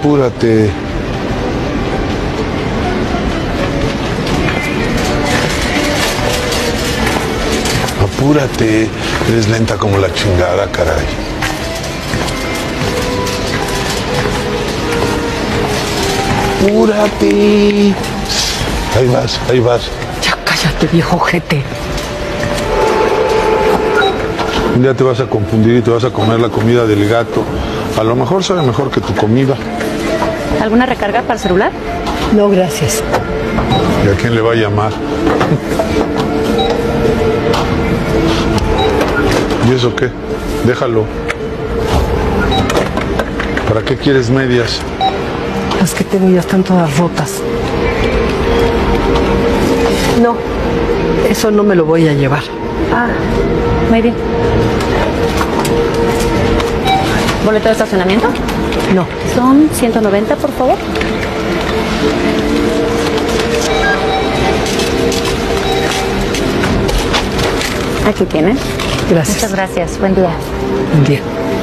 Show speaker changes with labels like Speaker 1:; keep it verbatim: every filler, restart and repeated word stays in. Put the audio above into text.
Speaker 1: apúrate. Apúrate. Eres lenta como la chingada, caray. Apúrate. Ahí vas, ahí vas.
Speaker 2: Ya cállate, viejo ojete.
Speaker 1: Un día te vas a confundir y te vas a comer la comida del gato. A lo mejor sabe mejor que tu comida.
Speaker 3: ¿Alguna recarga para el celular?
Speaker 2: No, gracias.
Speaker 1: ¿Y a quién le va a llamar? ¿Y eso qué? Déjalo. ¿Para qué quieres medias?
Speaker 2: Las que tengo ya están todas rotas. No, eso no me lo voy a llevar.
Speaker 3: Ah, muy bien. ¿Boleto de estacionamiento?
Speaker 2: No.
Speaker 3: Son ciento noventa, por favor. Aquí tienes.
Speaker 2: Gracias.
Speaker 3: Muchas gracias. Buen día.
Speaker 2: Buen día.